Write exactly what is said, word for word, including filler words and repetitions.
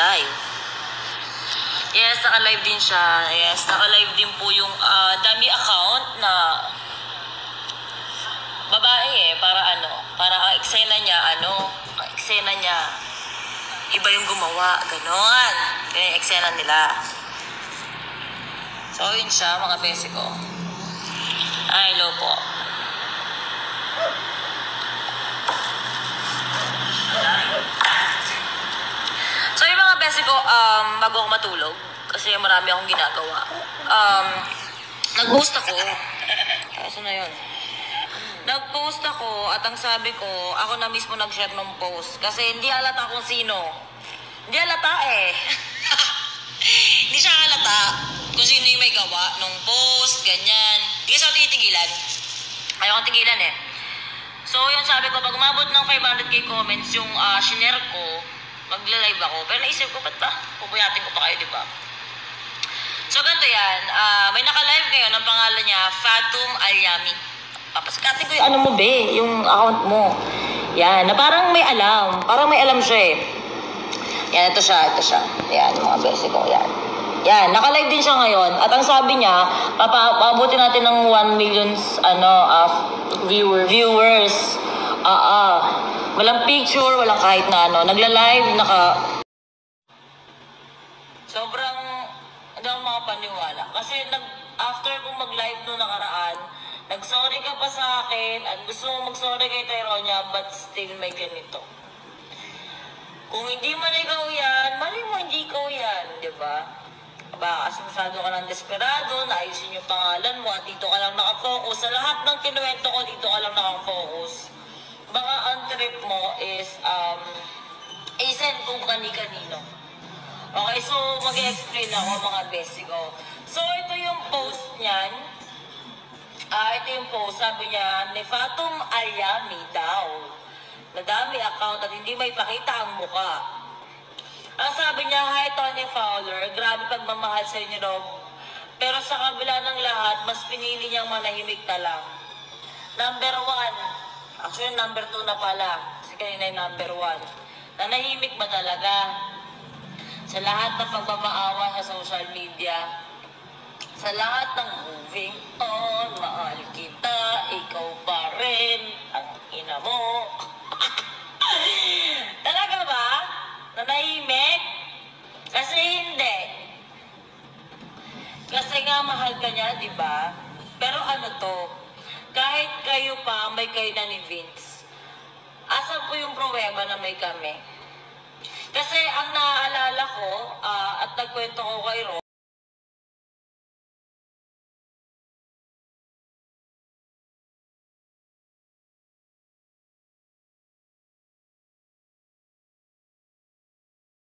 live. Yes, naka-live din siya. Yes, naka-live din po yung uh, dummy account na babae eh, para ano, para ang eksena niya, ano, ang eksena niya, iba yung gumawa, ganon. Ganyan yung eksena nila. So, yun siya, mga besi ko. Ay, hello po. So, yung mga besi ko, um, bago ako matulog, kasi marami akong ginagawa. Um, nag-post ako. Kaso na yun. Nag-post ako at ang sabi ko, ako na mismo nag-share ng post. Kasi hindi halata kung sino. Hindi halata eh. Hindi siya halata kung sino yung may gawa nung post, ganyan. Hindi kasi ako titigilan. Ayaw kong tigilan eh. So yun sabi ko, pag umabot ng five hundred K comments yung uh, shinare ko, magla-live ako. Pero naisip ko, ba't ba? Pupuyatin ko pa kayo, di ba? So ganito yan. Uh, may naka-live ngayon, ang pangalan niya, Fatum Alyami. Papasikatin ko yung ano mo, be, yung account mo. Yan, na parang may alam. Parang may alam siya eh. Yan, ito siya, ito siya. Yan, mga besi ko, yan. Yan, naka-live din siya ngayon. At ang sabi niya, papabuti natin ng one million ano, uh, viewer, viewers. Ah, uh, uh, walang picture, walang kahit na ano. Nagla-live, naka... Sobrang, hindi ako makapaniwala. Kasi nag, after kong mag-live nung nakaraan, nag-sorry ka pa sa akin at gusto mo mag-sorry kay Tyronia but still may ganito. Kung hindi man ikaw yan, mali mo hindi ikaw yan, di ba? Baka kasi masyado ka ng desperado, naayusin yung pangalan mo at dito ka lang nakafocus. Sa lahat ng kinuwento ko, dito ka lang nakafocus. Baka ang trip mo is, um, isend kung kani-kanino. Okay, so mag-explain ako mga besi ko. So ito yung post niyan. Ah, ito yung post, sabi niya, ni Fatum Alyami daw. Nadami account at hindi may pakita ang muka. Ang sabi niya, hi Tony Fowler, grabe pagmamahal sa inyo Rob. Pero sa kabila ng lahat, mas pinili niyang manahimik na lang. Number one, actually number two na pala, kasi kanina yung number one. Nanahimik ba talaga? Sa lahat ng pagmamaawa sa social media, sa lahat ng moving on, mahal kita, ikaw pa rin, ang ina mo. Talaga ba? Nanahimik? Kasi hindi. Kasi nga mahal ka niya, di ba? Pero ano to, kahit kayo pa may kayo na ni Vince, asan po yung problema na may kami? Kasi ang naaalala ko, uh, at nagkwento ko kay Ro,